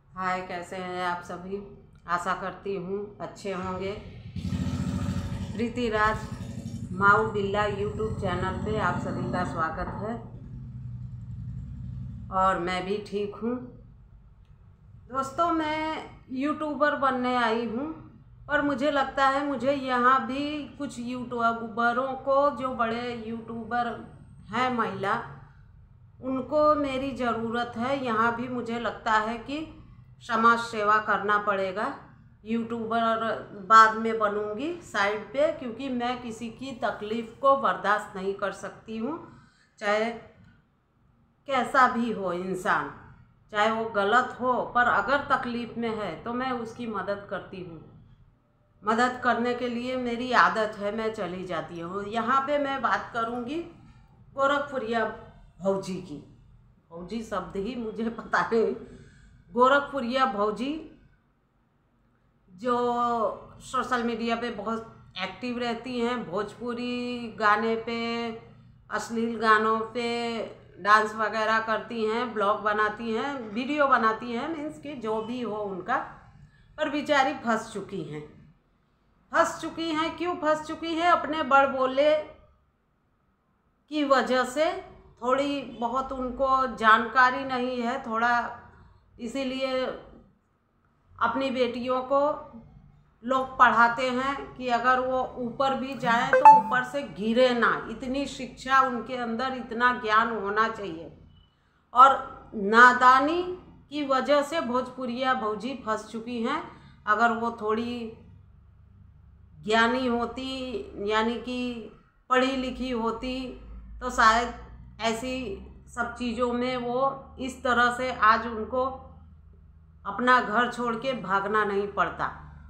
हाय, कैसे हैं आप सभी। आशा करती हूँ अच्छे होंगे। प्रीति राज माऊ बिल्ला यूट्यूब चैनल पे आप सभी का स्वागत है और मैं भी ठीक हूँ। दोस्तों, मैं यूट्यूबर बनने आई हूँ और मुझे लगता है मुझे यहाँ भी कुछ यूट्यूबरों को, जो बड़े यूट्यूबर हैं महिला, उनको मेरी ज़रूरत है। यहाँ भी मुझे लगता है कि समाज सेवा करना पड़ेगा। यूट्यूबर बाद में बनूंगी साइड पे, क्योंकि मैं किसी की तकलीफ़ को बर्दाश्त नहीं कर सकती हूँ। चाहे कैसा भी हो इंसान, चाहे वो गलत हो, पर अगर तकलीफ़ में है तो मैं उसकी मदद करती हूँ। मदद करने के लिए मेरी आदत है, मैं चली जाती हूँ। यहाँ पे मैं बात करूँगी गोरखपुरिया भौजी की। भौजी शब्द ही मुझे पता नहीं। गोरखपुरिया भौजी जो सोशल मीडिया पे बहुत एक्टिव रहती हैं, भोजपुरी गाने पे, अश्लील गानों पे डांस वगैरह करती हैं, ब्लॉग बनाती हैं, वीडियो बनाती हैं, मीन्स कि जो भी हो उनका। पर बेचारी फंस चुकी हैं। क्यों फंस चुकी हैं? अपने बड़बोले की वजह से। थोड़ी बहुत उनको जानकारी नहीं है थोड़ा, इसीलिए अपनी बेटियों को लोग पढ़ाते हैं कि अगर वो ऊपर भी जाएं तो ऊपर से गिरे ना। इतनी शिक्षा उनके अंदर, इतना ज्ञान होना चाहिए। और नादानी की वजह से भोजपुरिया भौजी फंस चुकी हैं। अगर वो थोड़ी ज्ञानी होती, यानी कि पढ़ी लिखी होती, तो शायद ऐसी सब चीज़ों में वो इस तरह से आज उनको अपना घर छोड़ के भागना नहीं पड़ता।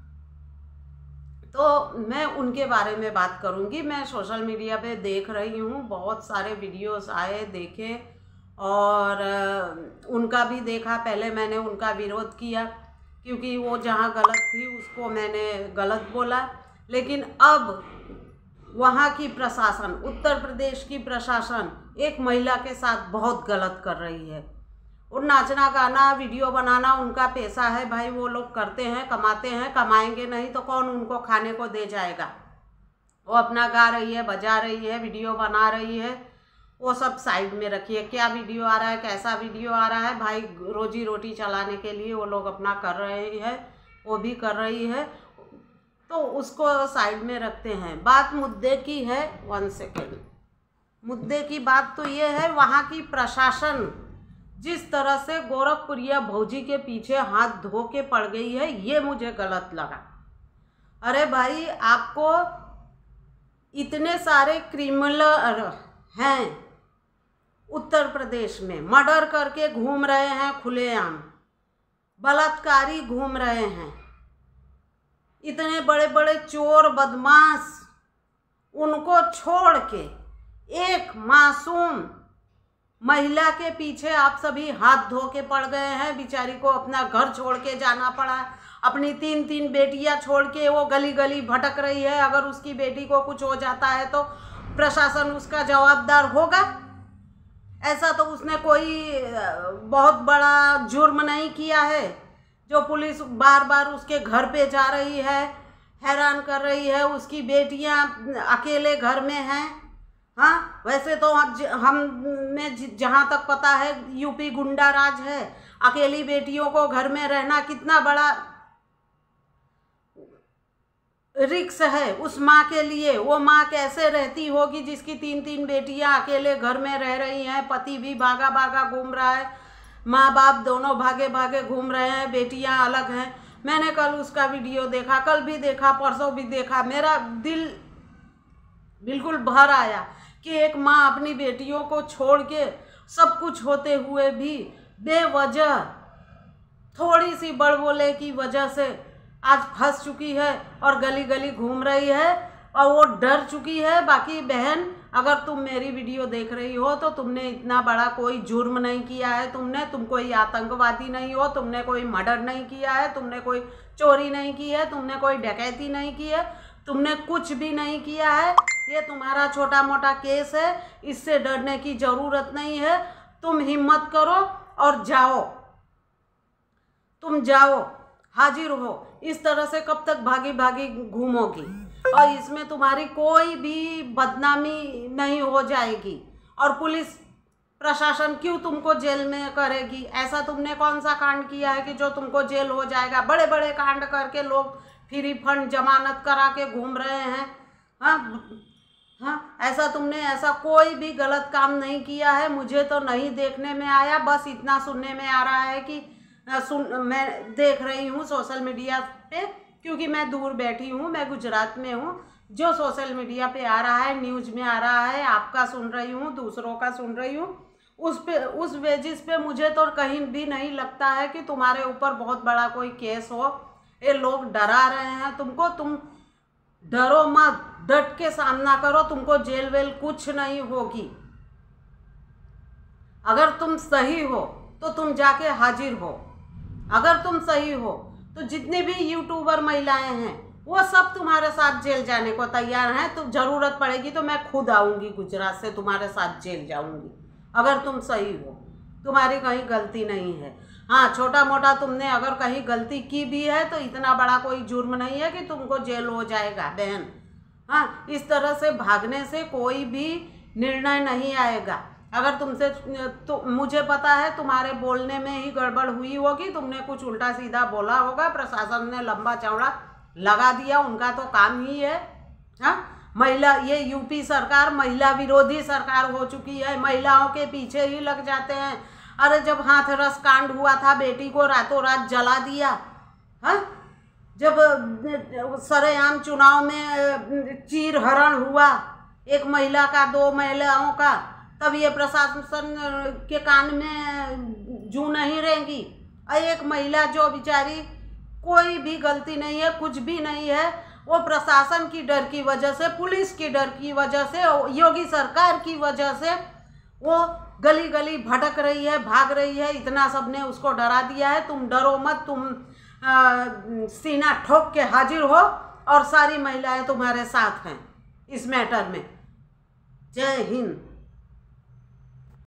तो मैं उनके बारे में बात करूंगी। मैं सोशल मीडिया पे देख रही हूँ, बहुत सारे वीडियोस आए, देखे और उनका भी देखा। पहले मैंने उनका विरोध किया क्योंकि वो जहाँ गलत थी उसको मैंने गलत बोला। लेकिन अब वहाँ की प्रशासन, उत्तर प्रदेश की प्रशासन एक महिला के साथ बहुत गलत कर रही है। और नाचना गाना वीडियो बनाना उनका पेशा है भाई, वो लोग करते हैं, कमाते हैं। कमाएंगे नहीं तो कौन उनको खाने को दे जाएगा। वो अपना गा रही है, बजा रही है, वीडियो बना रही है, वो सब साइड में रखिए। क्या वीडियो आ रहा है, कैसा वीडियो आ रहा है भाई, रोजी रोटी चलाने के लिए वो लोग अपना कर रहे हैं, वो भी कर रही है, तो उसको साइड में रखते हैं। बात मुद्दे की है। 1 सेकेंड। मुद्दे की बात तो ये है, वहाँ की प्रशासन जिस तरह से गोरखपुरिया भौजी के पीछे हाथ धो के पड़ गई है, ये मुझे गलत लगा। अरे भाई, आपको इतने सारे क्रिमिनल हैं उत्तर प्रदेश में, मर्डर करके घूम रहे हैं खुलेआम, बलात्कारी घूम रहे हैं, इतने बड़े बड़े चोर बदमाश, उनको छोड़ के एक मासूम महिला के पीछे आप सभी हाथ धो के पड़ गए हैं। बेचारी को अपना घर छोड़ के जाना पड़ा। अपनी 3 बेटियां छोड़ के वो गली गली भटक रही है। अगर उसकी बेटी को कुछ हो जाता है तो प्रशासन उसका जवाबदार होगा। ऐसा तो उसने कोई बहुत बड़ा जुर्म नहीं किया है जो पुलिस बार बार उसके घर पे जा रही है, हैरान कर रही है। उसकी बेटियां अकेले घर में हैं। हाँ, वैसे तो हमें जहाँ तक पता है यूपी गुंडा राज है। अकेली बेटियों को घर में रहना कितना बड़ा रिक्स है उस माँ के लिए। वो माँ कैसे रहती होगी जिसकी 3 बेटियां अकेले घर में रह रही हैं, पति भी भागा भागा घूम रहा है, माँ बाप दोनों भागे भागे घूम रहे हैं, बेटियां अलग हैं। मैंने कल उसका वीडियो देखा, कल भी देखा, परसों भी देखा। मेरा दिल बिल्कुल भर आया कि एक माँ अपनी बेटियों को छोड़ के, सब कुछ होते हुए भी बेवजह थोड़ी सी बड़बोले की वजह से आज फंस चुकी है और गली गली घूम रही है और वो डर चुकी है। बाकी बहन, अगर तुम मेरी वीडियो देख रही हो तो तुमने इतना बड़ा कोई जुर्म नहीं किया है। तुम कोई आतंकवादी नहीं हो, तुमने कोई मर्डर नहीं किया है, तुमने कोई चोरी नहीं की है, तुमने कोई डकैती नहीं की है, तुमने कुछ भी नहीं किया है। ये तुम्हारा छोटा मोटा केस है, इससे डरने की ज़रूरत नहीं है। तुम हिम्मत करो और जाओ। तुम जाओ, हाजिर हो। इस तरह से कब तक भागी भागी घूमोगी? और इसमें तुम्हारी कोई भी बदनामी नहीं हो जाएगी। और पुलिस प्रशासन क्यों तुमको जेल में करेगी? ऐसा तुमने कौन सा कांड किया है कि जो तुमको जेल हो जाएगा? बड़े बड़े कांड करके लोग फ्री फंड जमानत करा के घूम रहे हैं। हाँ हाँ, ऐसा कोई भी गलत काम नहीं किया है। मुझे तो नहीं देखने में आया, बस इतना सुनने में आ रहा है कि मैं देख रही हूँ सोशल मीडिया पे, क्योंकि मैं दूर बैठी हूँ, मैं गुजरात में हूँ। जो सोशल मीडिया पे आ रहा है, न्यूज़ में आ रहा है, आपका सुन रही हूँ, दूसरों का सुन रही हूँ, उस बेसिस पे मुझे तो कहीं भी नहीं लगता है कि तुम्हारे ऊपर बहुत बड़ा कोई केस हो। ये लोग डरा रहे हैं तुमको, तुम डरो मत, डट के सामना करो, तुमको जेल वेल कुछ नहीं होगी। अगर तुम सही हो तो तुम जाके हाजिर हो। अगर तुम सही हो तो जितनी भी यूट्यूबर महिलाएं हैं वो सब तुम्हारे साथ जेल जाने को तैयार हैं। तो ज़रूरत पड़ेगी तो मैं खुद आऊँगी गुजरात से, तुम्हारे साथ जेल जाऊँगी। अगर तुम सही हो, तुम्हारी कहीं गलती नहीं है। हाँ, छोटा मोटा तुमने अगर कहीं गलती की भी है तो इतना बड़ा कोई जुर्म नहीं है कि तुमको जेल हो जाएगा बहन। हाँ, इस तरह से भागने से कोई भी निर्णय नहीं आएगा। अगर तुमसे तो मुझे पता है तुम्हारे बोलने में ही गड़बड़ हुई होगी, तुमने कुछ उल्टा सीधा बोला होगा, प्रशासन ने लंबा चौड़ा लगा दिया, उनका तो काम ही है। हाँ, महिला, ये यूपी सरकार महिला विरोधी सरकार हो चुकी है, महिलाओं के पीछे ही लग जाते हैं। अरे जब हाथरस कांड हुआ था, बेटी को रातों रात जला दिया। हाँ, जब सरेआम चुनाव में चीर हरण हुआ एक महिला का, 2 महिलाओं का, तब ये प्रशासन के कान में जू नहीं रहेंगी। एक महिला जो बेचारी कोई भी गलती नहीं है, कुछ भी नहीं है, वो प्रशासन की डर की वजह से, पुलिस की डर की वजह से, योगी सरकार की वजह से वो गली गली भटक रही है, भाग रही है। इतना सबने उसको डरा दिया है। तुम डरो मत, तुम सीना ठोक के हाजिर हो और सारी महिलाएं तुम्हारे साथ हैं इस मैटर में। जय हिंद।